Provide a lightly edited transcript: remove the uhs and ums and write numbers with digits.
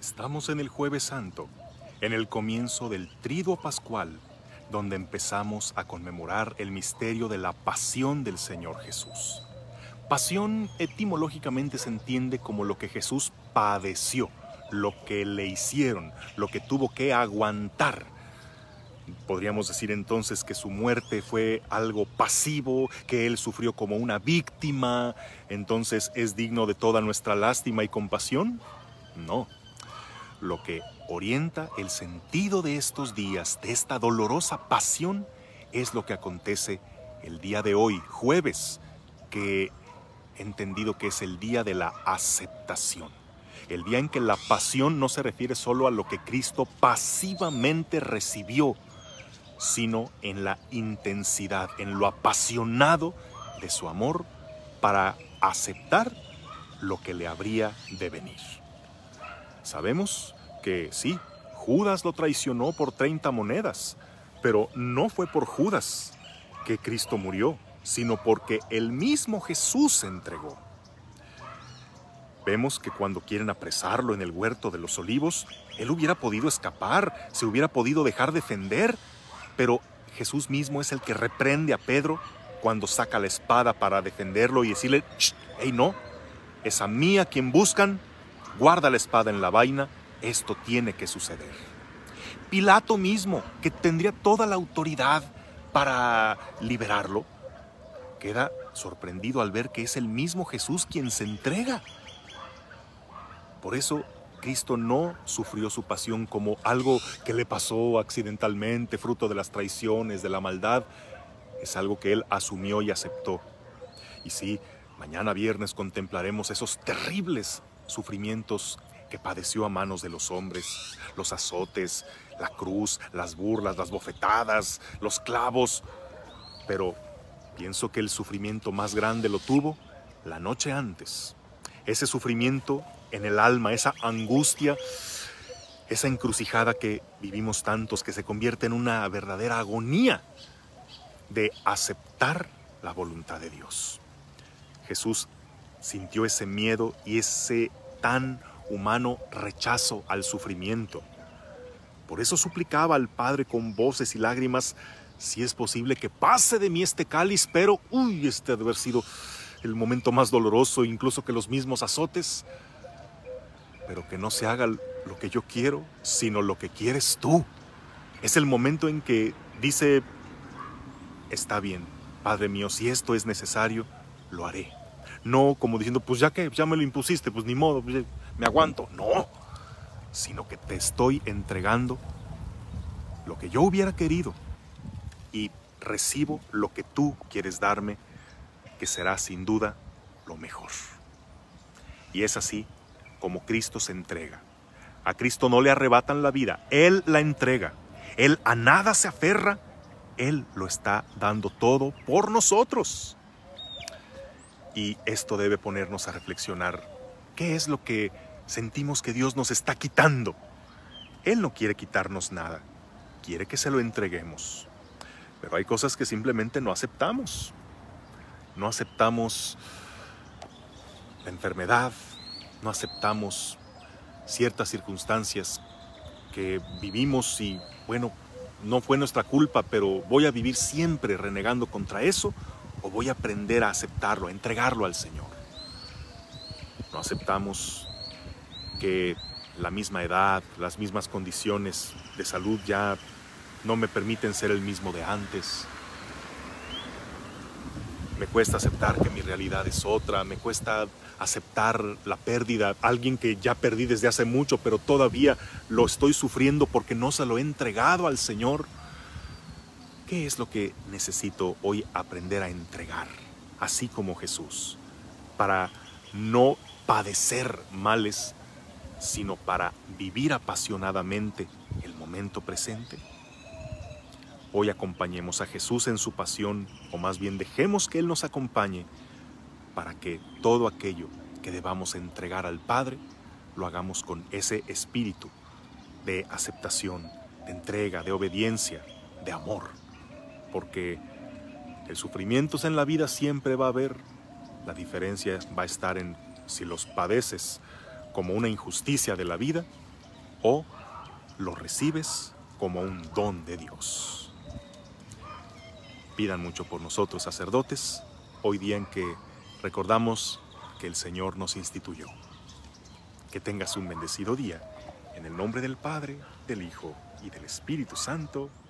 Estamos en el Jueves Santo, en el comienzo del Triduo Pascual, donde empezamos a conmemorar el misterio de la pasión del Señor Jesús. Pasión etimológicamente se entiende como lo que Jesús padeció, lo que le hicieron, lo que tuvo que aguantar. Podríamos decir entonces que su muerte fue algo pasivo, que él sufrió como una víctima, entonces ¿es digno de toda nuestra lástima y compasión? No. Lo que orienta el sentido de estos días, de esta dolorosa pasión, es lo que acontece el día de hoy, jueves, que he entendido que es el día de la aceptación. El día en que la pasión no se refiere solo a lo que Cristo pasivamente recibió, sino en la intensidad, en lo apasionado de su amor para aceptar lo que le habría de venir. Sabemos que sí, Judas lo traicionó por 30 monedas, pero no fue por Judas que Cristo murió, sino porque el mismo Jesús se entregó. Vemos que cuando quieren apresarlo en el huerto de los olivos, él hubiera podido escapar, se hubiera podido dejar defender, pero Jesús mismo es el que reprende a Pedro cuando saca la espada para defenderlo y decirle: «Hey, no, es a mí a quien buscan, guarda la espada en la vaina, esto tiene que suceder». Pilato mismo, que tendría toda la autoridad para liberarlo, queda sorprendido al ver que es el mismo Jesús quien se entrega. Por eso Cristo no sufrió su pasión como algo que le pasó accidentalmente, fruto de las traiciones, de la maldad. Es algo que él asumió y aceptó. Y sí, mañana viernes contemplaremos esos terribles sufrimientos que padeció a manos de los hombres, los azotes, la cruz, las burlas, las bofetadas, los clavos. Pero pienso que el sufrimiento más grande lo tuvo la noche antes. Ese sufrimiento en el alma, esa angustia, esa encrucijada que vivimos tantos, que se convierte en una verdadera agonía de aceptar la voluntad de Dios. Jesús sintió ese miedo y ese tan humano rechazo al sufrimiento. Por eso suplicaba al Padre con voces y lágrimas: si es posible que pase de mí este cáliz, pero este ha de haber sido el momento más doloroso, incluso que los mismos azotes. Pero que no se haga lo que yo quiero, sino lo que quieres tú. Es el momento en que dice: está bien, Padre mío, si esto es necesario, lo haré. No como diciendo: pues ya que ya me lo impusiste, pues ni modo, pues me aguanto. No, sino que te estoy entregando lo que yo hubiera querido y recibo lo que tú quieres darme, que será sin duda lo mejor. Y es así como Cristo se entrega. A Cristo no le arrebatan la vida, Él la entrega. Él a nada se aferra, Él lo está dando todo por nosotros. Y esto debe ponernos a reflexionar. ¿Qué es lo que sentimos que Dios nos está quitando? Él no quiere quitarnos nada, quiere que se lo entreguemos. Pero hay cosas que simplemente no aceptamos. No aceptamos la enfermedad, no aceptamos ciertas circunstancias que vivimos y, bueno, no fue nuestra culpa, pero ¿voy a vivir siempre renegando contra eso o voy a aprender a aceptarlo, a entregarlo al Señor? No aceptamos que la misma edad, las mismas condiciones de salud ya no me permiten ser el mismo de antes. Me cuesta aceptar que mi realidad es otra, me cuesta aceptar la pérdida, alguien que ya perdí desde hace mucho, pero todavía lo estoy sufriendo porque no se lo he entregado al Señor. ¿Qué es lo que necesito hoy aprender a entregar, así como Jesús, para no padecer males, sino para vivir apasionadamente el momento presente? Hoy acompañemos a Jesús en su pasión, o más bien dejemos que Él nos acompañe para que todo aquello que debamos entregar al Padre lo hagamos con ese espíritu de aceptación, de entrega, de obediencia, de amor. Porque el sufrimiento en la vida siempre va a haber. La diferencia va a estar en si los padeces como una injusticia de la vida o lo recibes como un don de Dios. Pidan mucho por nosotros, sacerdotes, hoy día en que recordamos que el Señor nos instituyó. Que tengas un bendecido día, en el nombre del Padre, del Hijo y del Espíritu Santo.